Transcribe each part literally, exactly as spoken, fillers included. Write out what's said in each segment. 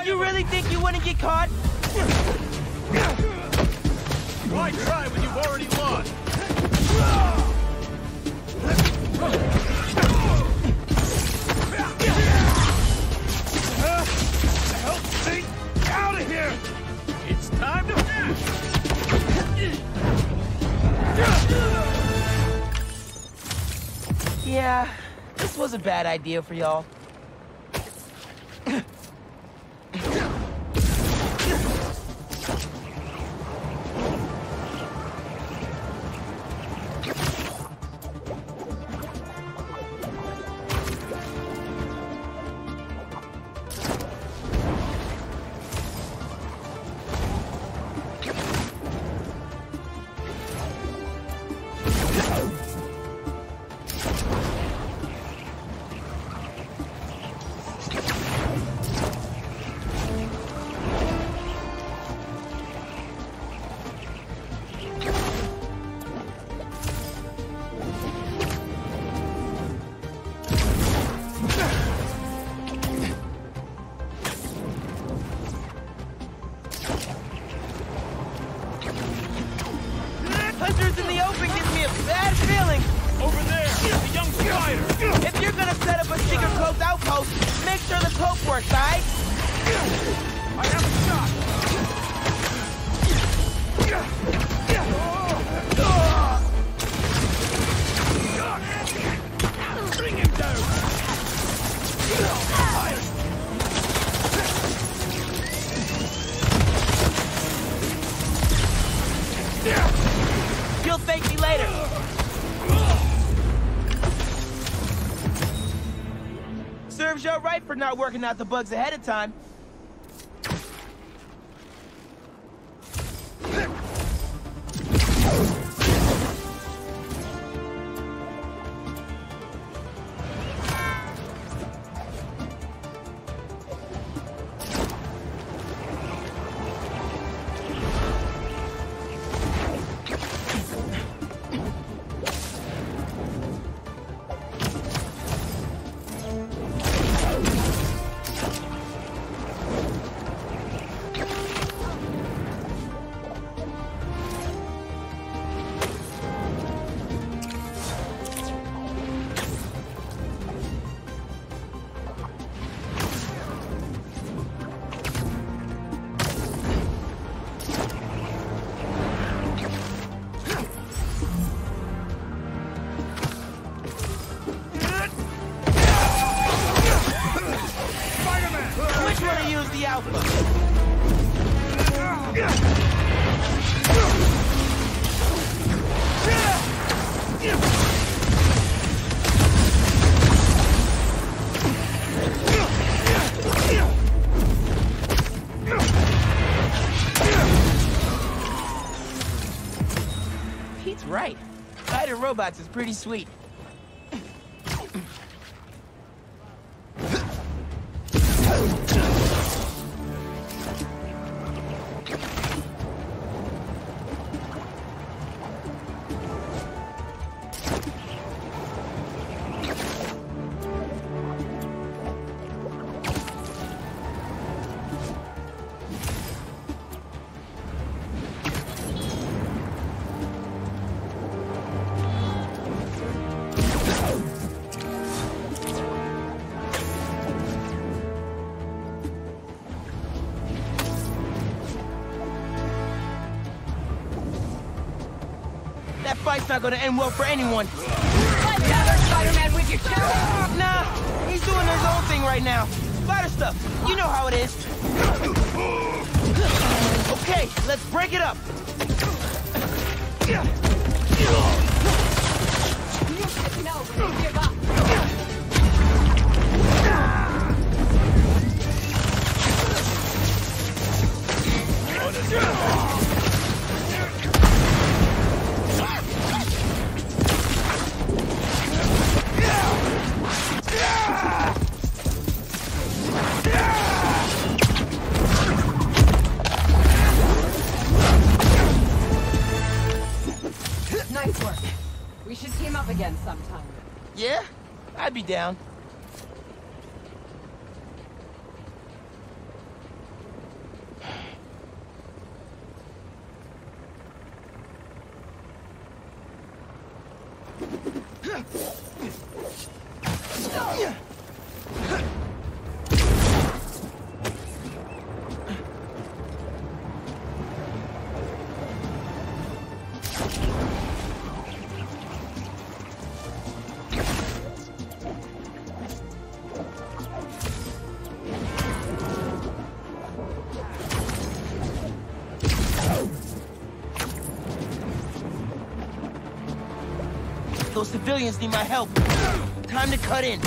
Did you really think you wouldn't get caught? Why try when you've already lost? Help me out of here! It's time to... Yeah, this was a bad idea for y'all. Hunters in the open gives me a bad feeling. Over there, the young spider. If you're gonna set up a secret close outpost, make sure the cloak works, alright? I have a shot. Bring him down. You'll thank me later. Serves you right for not working out the bugs ahead of time. The Alpha. Pete's right. Fighting robots is pretty sweet. That fight's not gonna end well for anyone. Let's have our Spider-Man with you too! Nah, he's doing his own thing right now. Spider stuff, you know how it is. Okay, let's break it up. You should know when you give up. Nice work. We should team up again sometime. Yeah, I'd be down. Those civilians need my help. Time to cut in.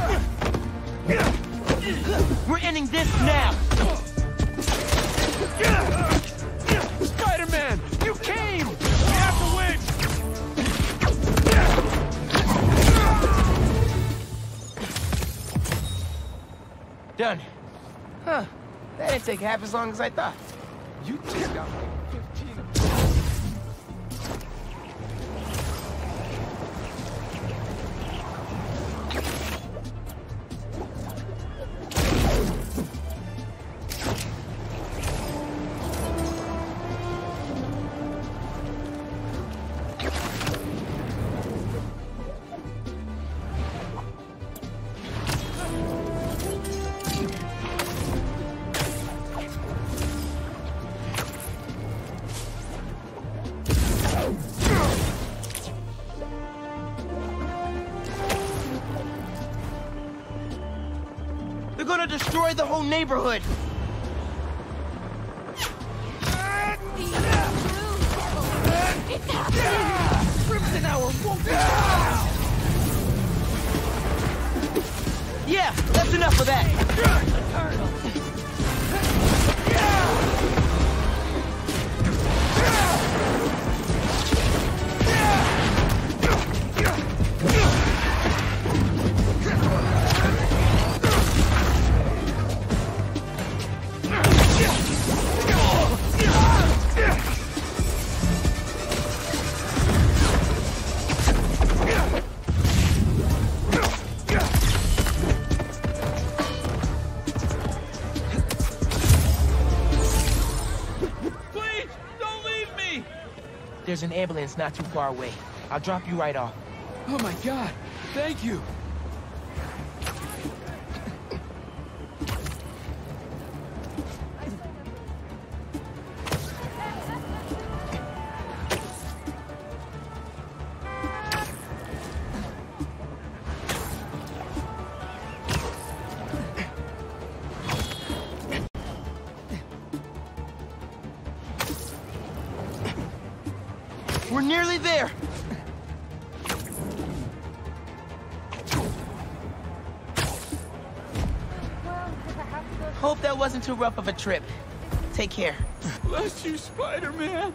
We're ending this now. Spider-Man, you came! We have to win! Done. Huh. That didn't take half as long as I thought. You just got like fifteen of them. They're gonna destroy the whole neighborhood. It's happening! Crimson Hour won't be found! Yeah, that's enough of that. There's an ambulance not too far away. I'll drop you right off. Oh my God, thank you! We're nearly there. Hope that wasn't too rough of a trip. Take care. Bless you, Spider-Man!